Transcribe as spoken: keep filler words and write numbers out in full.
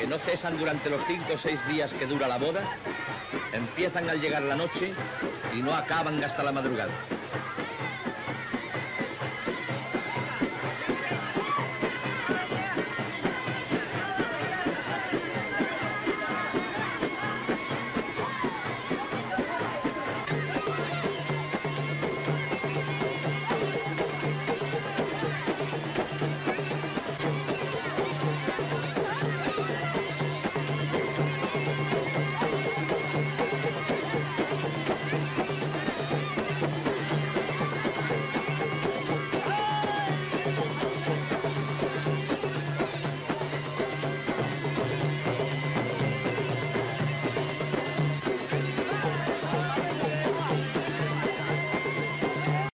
que no cesan durante los cinco o seis días que dura la boda, empiezan al llegar la noche y no acaban hasta la madrugada.